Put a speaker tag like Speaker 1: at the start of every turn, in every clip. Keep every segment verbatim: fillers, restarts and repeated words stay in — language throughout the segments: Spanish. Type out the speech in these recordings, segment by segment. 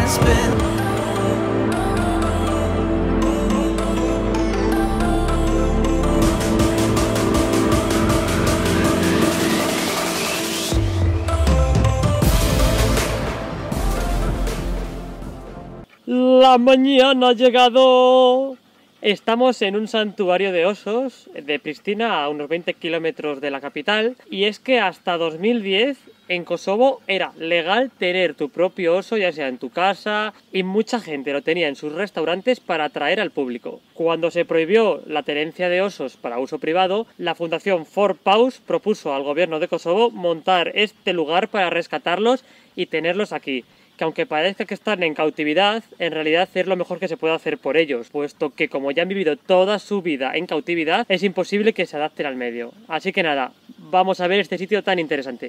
Speaker 1: has been.
Speaker 2: La mañana ha llegado. Estamos en un santuario de osos de Pristina, a unos veinte kilómetros de la capital, y es que hasta dos mil diez en Kosovo era legal tener tu propio oso, ya sea en tu casa, y mucha gente lo tenía en sus restaurantes para atraer al público. Cuando se prohibió la tenencia de osos para uso privado, la fundación Four Paws propuso al gobierno de Kosovo montar este lugar para rescatarlos y tenerlos aquí, que aunque parezca que están en cautividad, en realidad es lo mejor que se puede hacer por ellos, puesto que como ya han vivido toda su vida en cautividad, es imposible que se adapten al medio. Así que nada, vamos a ver este sitio tan interesante.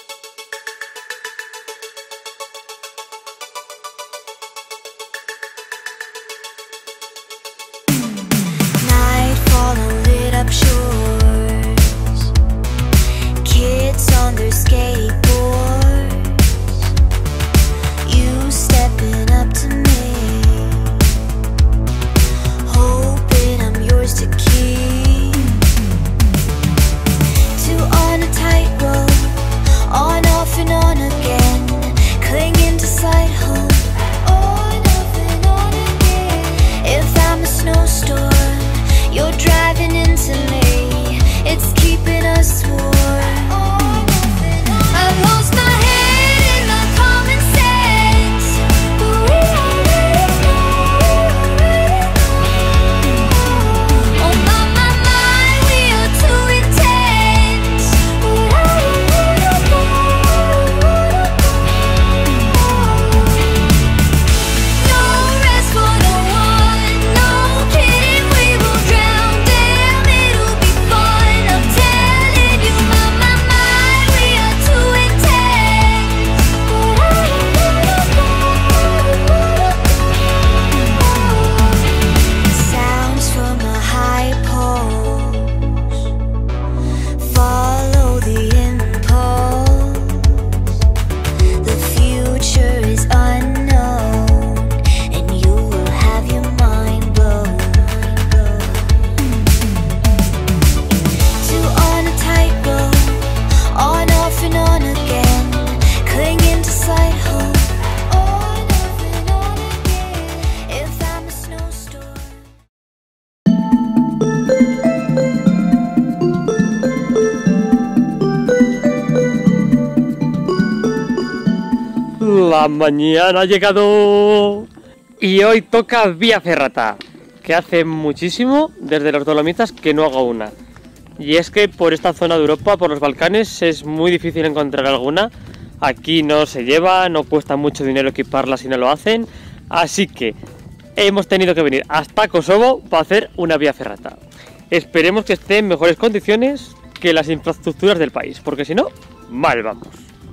Speaker 2: La mañana ha llegado y hoy toca vía ferrata, que hace muchísimo desde los Dolomitas que no hago una. Y es que por esta zona de Europa, por los Balcanes, es muy difícil encontrar alguna. Aquí no se lleva, no cuesta mucho dinero equiparla si no lo hacen, así que hemos tenido que venir hasta Kosovo para hacer una vía ferrata. Esperemos que esté en mejores condiciones que las infraestructuras del país, porque si no, mal vamos.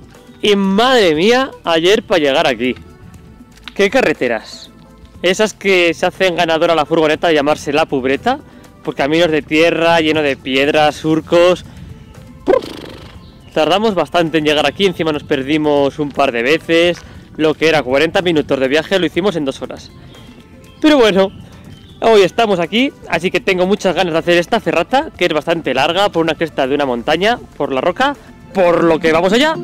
Speaker 2: Y madre mía, ayer para llegar aquí. ¿Qué carreteras? Esas que se hacen ganadora a la furgoneta de llamarse La Pubreta, por caminos de tierra, lleno de piedras, surcos. Tardamos bastante en llegar aquí, encima nos perdimos un par de veces. Lo que era cuarenta minutos de viaje lo hicimos en dos horas. Pero bueno, hoy estamos aquí, así que tengo muchas ganas de hacer esta ferrata, que es bastante larga, por una cresta de una montaña, por la roca, por lo que vamos allá.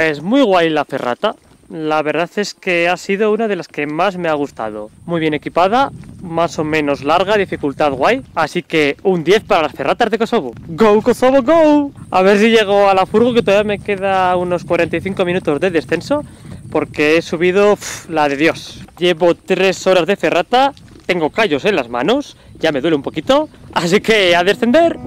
Speaker 2: Pues muy guay la ferrata. La verdad es que ha sido una de las que más me ha gustado. Muy bien equipada, más o menos larga, dificultad guay. Así que un diez para las ferratas de Kosovo. ¡Go, Kosovo, go! A ver si llego a la furgo, que todavía me queda unos cuarenta y cinco minutos de descenso, porque he subido pff, la de Dios. Llevo tres horas de ferrata, tengo callos en las manos, ya me duele un poquito, así que a descender.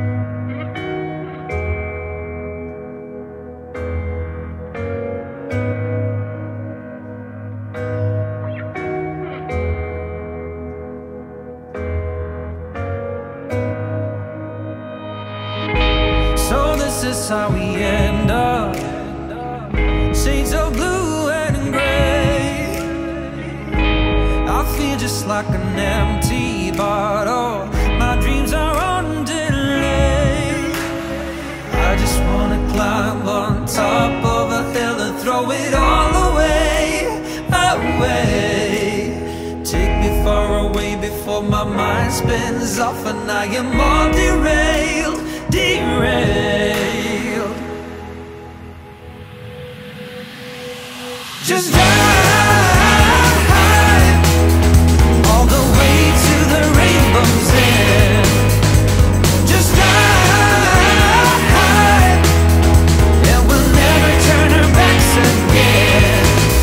Speaker 1: This is how we end up. Shades of blue and gray. I feel just like an empty bottle. My dreams are on delay. I just wanna climb on top of a hill and throw it all away, away. Take me far away before my mind spins off and I am all derailed, derailed. Just drive all the way to the rainbow's end. Just drive, and we'll never turn our backs again.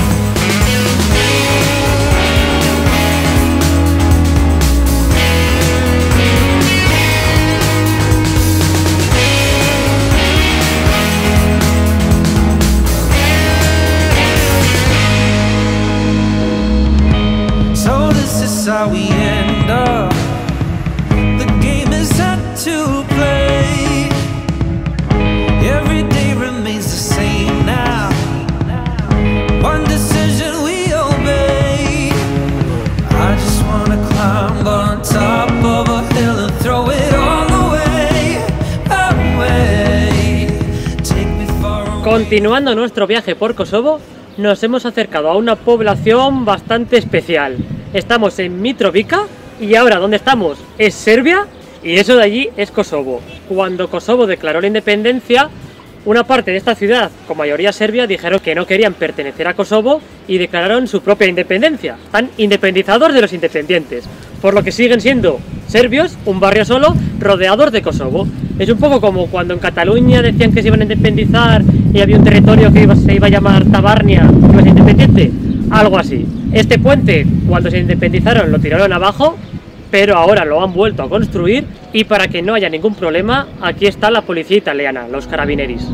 Speaker 1: How we end up. The game is set to play. Every day remains the same now. One decision we obey. I just wanna climb on top of a hill and throw it all away, away. Take me far away.
Speaker 2: Continuando nuestro viaje por Kosovo, nos hemos acercado a una población bastante especial. Estamos en Mitrovica y ahora donde estamos es Serbia y eso de allí es Kosovo. Cuando Kosovo declaró la independencia, una parte de esta ciudad, con mayoría serbia, dijeron que no querían pertenecer a Kosovo y declararon su propia independencia. Están independizados de los independientes, por lo que siguen siendo serbios, un barrio solo, rodeados de Kosovo. Es un poco como cuando en Cataluña decían que se iban a independizar y había un territorio que iba, se iba a llamar Tabarnia, que iba a ser independiente. Algo así. Este puente, cuando se independizaron, lo tiraron abajo, pero ahora lo han vuelto a construir y para que no haya ningún problema, aquí está la policía italiana, los carabineris.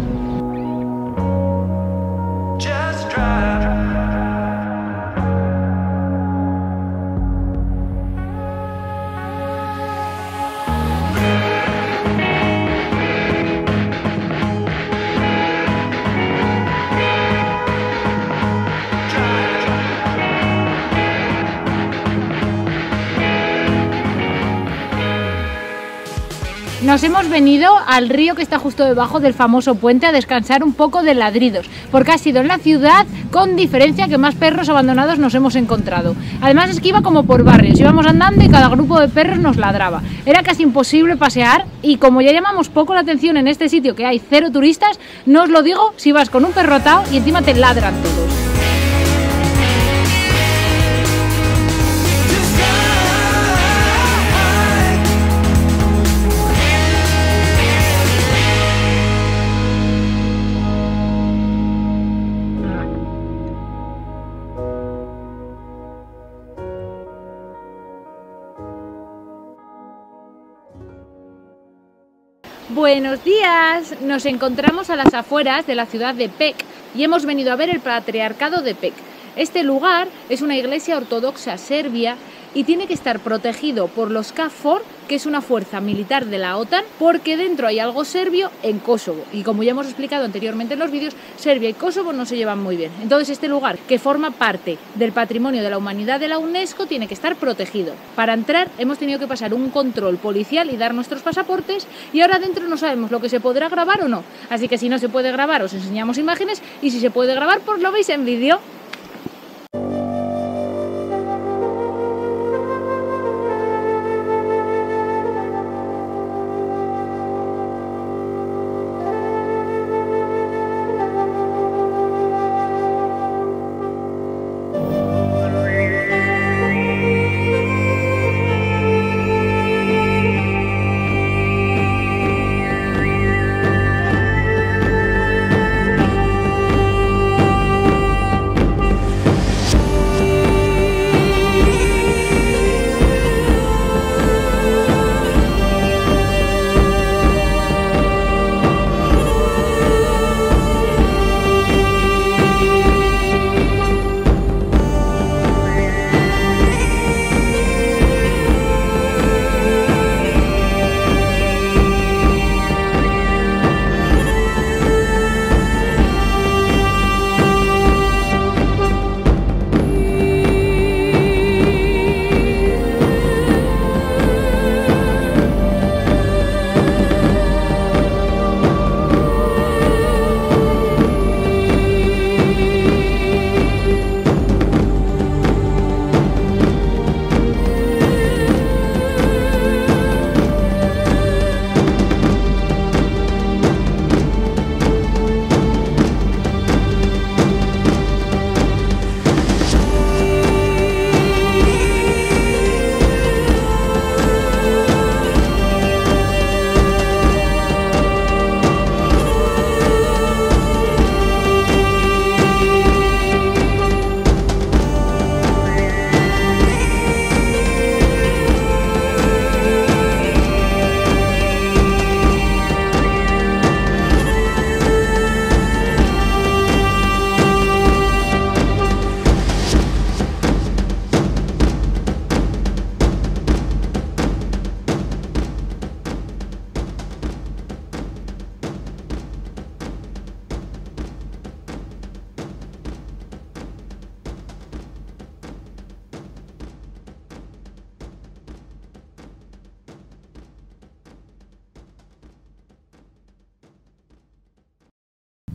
Speaker 3: Nos hemos venido al río que está justo debajo del famoso puente a descansar un poco de ladridos, porque ha sido en la ciudad con diferencia que más perros abandonados nos hemos encontrado. Además es que iba como por barrios, íbamos andando y cada grupo de perros nos ladraba. Era casi imposible pasear y como ya llamamos poco la atención en este sitio que hay cero turistas, no os lo digo si vas con un perro atado y encima te ladran todos. Buenos días, nos encontramos a las afueras de la ciudad de Pec y hemos venido a ver el patriarcado de Pec. Este lugar es una iglesia ortodoxa serbia y tiene que estar protegido por los KFOR, que es una fuerza militar de la OTAN, porque dentro hay algo serbio en Kosovo. Y como ya hemos explicado anteriormente en los vídeos, Serbia y Kosovo no se llevan muy bien. Entonces este lugar, que forma parte del Patrimonio de la Humanidad de la UNESCO, tiene que estar protegido. Para entrar hemos tenido que pasar un control policial y dar nuestros pasaportes, y ahora dentro no sabemos lo que se podrá grabar o no. Así que si no se puede grabar os enseñamos imágenes, y si se puede grabar pues lo veis en vídeo.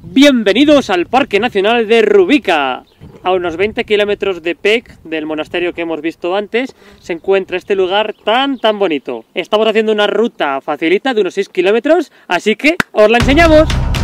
Speaker 2: Bienvenidos al Parque Nacional de Rubica. A unos veinte kilómetros de Pec, del monasterio que hemos visto antes, se encuentra este lugar tan tan bonito. Estamos haciendo una ruta facilita de unos seis kilómetros, así que os la enseñamos.